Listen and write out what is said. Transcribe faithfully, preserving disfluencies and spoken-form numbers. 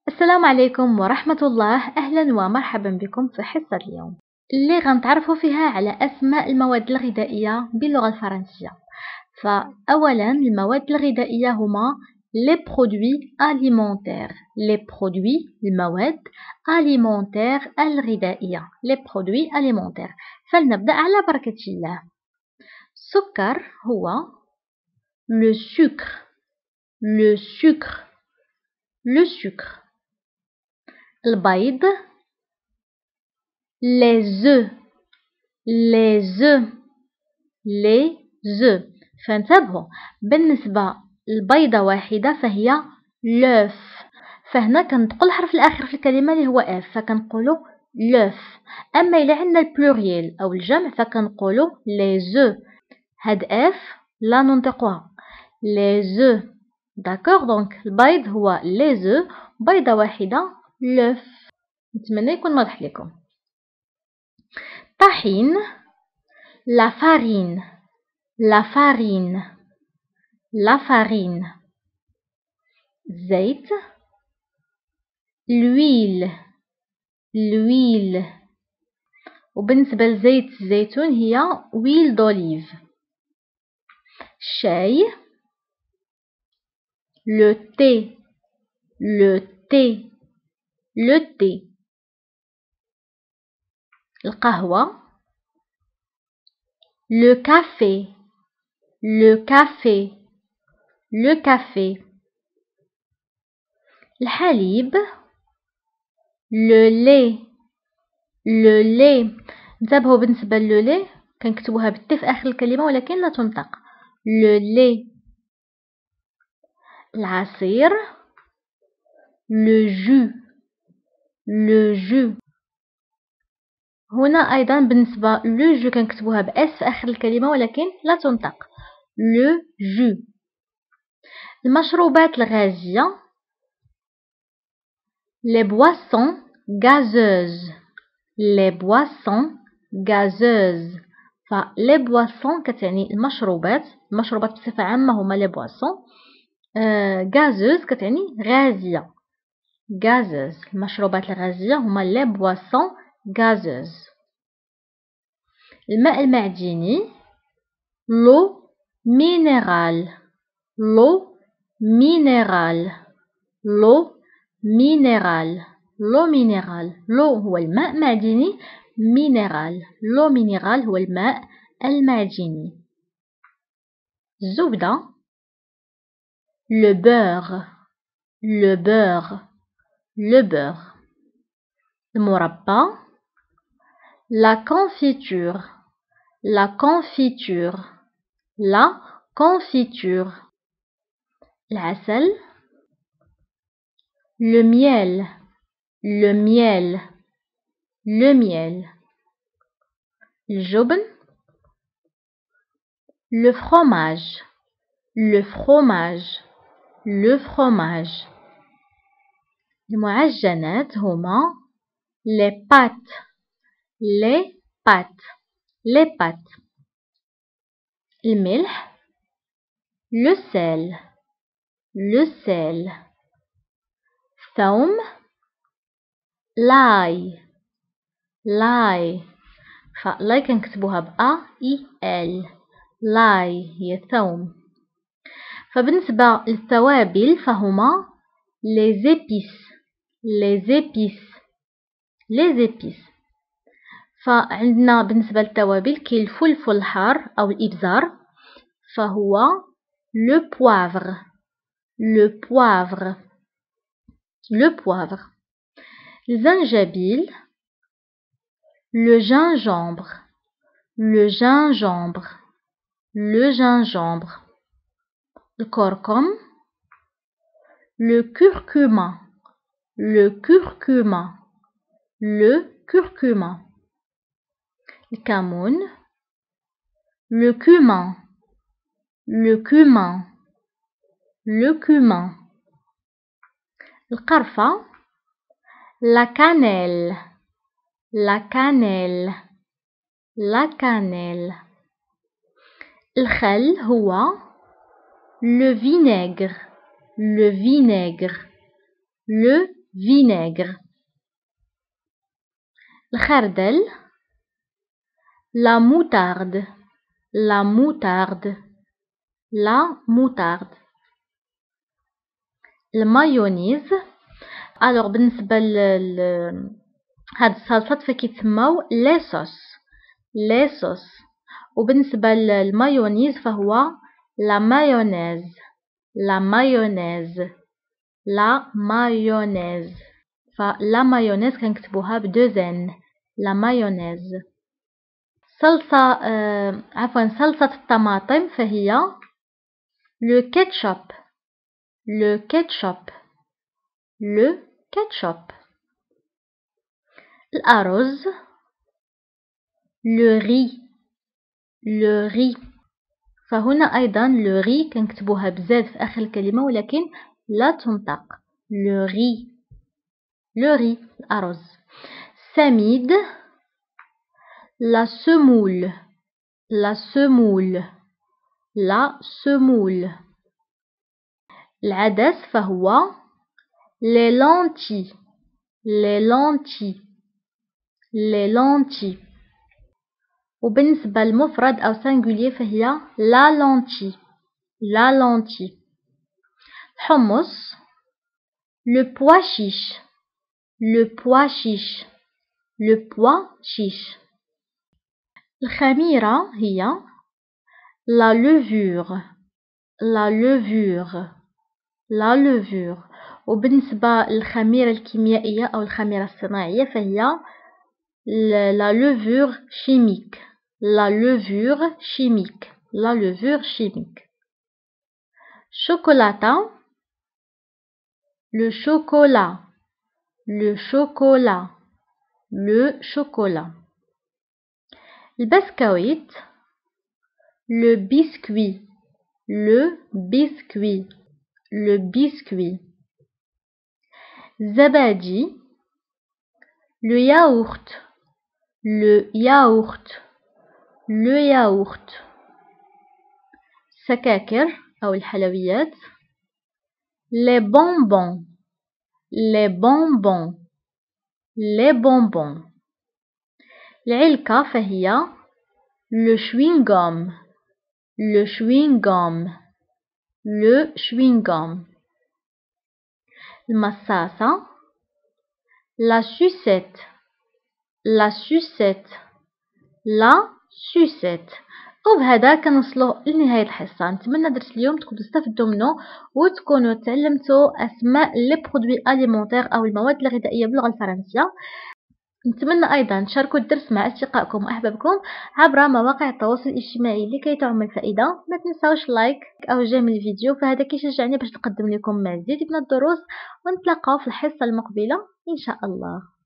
السلام عليكم ورحمة الله. أهلا ومرحبا بكم في حصة اليوم اللي غنتعرفوا فيها على أسماء المواد الغذائية باللغة الفرنسية. فأولا المواد الغذائية هما les produits alimentaires les produits المواد alimentaires الغذائية les produits alimentaires. فلنبدأ على بركة الله. السكر هو le sucre le sucre le sucre. البيض les œufs les œufs les œufs. فانتبهوا بالنسبة للبيضة واحدة فهي l'œuf. فهنا كنتقل الحرف الأخير في الكلمة اللي هو اف فكنقولوا l'œuf. أما إلا عندنا البلوريال أو الجمع فكنقولوا les œufs. هاد اف لا ننطقها les œufs. داكوغ دونك البيض هو les œufs بيضة واحدة l'œuf. نتمنى يكون واضح لكم. طحين la farine la farine la farine. زيت l'huile l'huile. وبالنسبة لزيت الزيتون هي huile d'olive. الشاي le thé le thé le thé. القهوة le café le café le café. الحليب le lait le lait. انتبهوا بالنسبة لو لي كنكتبوها بالتي في آخر الكلمة ولكن لا تنطق le lait. العصير le jus le jus. هنا أيضا بالنسبة لو جو كنكتبوها بأس في آخر الكلمة ولكن لا تنطق لو جو. المشروبات الغازية les boissons gazeuses les boissons gazeuses. ف les boissons كتعني المشروبات المشروبات بصفة عامة هما les boissons. غازوز كتعني غازية gazeuses. المشروبات الغازية هما les boissons gazeuses. الماء المعدني l'eau minérale l'eau minérale l'eau minérale l'eau minérale. l'eau هو الماء معدني minéral l'eau minérale هو الماء المعدني. الزبدة le beurre le beurre le beurre. المربى la confiture la confiture la confiture. العسل le miel le miel le miel. الجبن le fromage le fromage le fromage. المعجنات هما les pâtes les pâtes les pâtes. الملح le sel le sel. الثوم l'ail l'ail. فلاي كنكتبوها ب أ إي إل لاي هي الثوم. فبالنسبة للتوابل فهما les épices les épices les épices. فعندنا بالنسبة للتوابل كاين الفلفل الحار أو الإبزار فهو le poivre le poivre le poivre. الزنجبيل le gingembre le gingembre le gingembre. الكركم le curcuma le curcuma le curcuma. الكمون le cumin le cumin le cumin. القرفة la cannelle la cannelle la cannelle. الخل هو le vinaigre le vinaigre le vinaigre. الخردل la moutarde la moutarde la moutarde. المايونيز alors بالنسبة ل هاد الصلصات فكيتسموا لي صوص لي صوص وبالنسبة للمايونيز فهو لا مايونيز لا مايونيز لا مايونيز فلا مايونيز كنكتبوها بدوزين لا مايونيز. صلصة آه عفوا صلصة الطماطم فهي لو كيتشوب لو كيتشوب لو كيتشوب. الأرز لو ري لو ري فهنا أيضا لو ري كنكتبوها بزاد في آخر الكلمة ولكن لا تنطق لو ري لو ري الأرز. سميد la semoule la semoule la semoule. العدس فهو les lentilles les lentilles les lentilles وبالنسبة للمفرد أو singulier فهي la lentille la lentille. الحمص le pois chiche le pois chiche le pois chiche. الخميرة هي la levure la levure la levure وبالنسبة للخميرة الكيميائية أو الخميرة الصناعية فهي la levure chimique la levure chimique la levure chimique. Chocolata le chocolat le chocolat le chocolat. البسكويت le biscuit le biscuit le biscuit. الزبادي le yaourt le yaourt le yaourt. السكاكر أو الحلويات les bonbons les bonbons les bonbons. العلكة فهي le chewing-gum le chewing-gum le chewing-gum. المصاصة la sucette la sucette la sucette. وبهذا كنوصلوا لنهاية الحصة. نتمنى درس اليوم تكونوا استفدتوا منه وتكونوا تعلمتوا اسماء لي برودوي اليمونتير او المواد الغذائيه باللغه الفرنسيه. نتمنى ايضا تشاركوا الدرس مع اصدقائكم واحبابكم عبر مواقع التواصل الاجتماعي لكي تعم الفائده. ما تنساوش لايك او جيم الفيديو فهذا كيشجعني باش نقدم لكم مزيد من الدروس ونتلاقاو في الحصه المقبله ان شاء الله.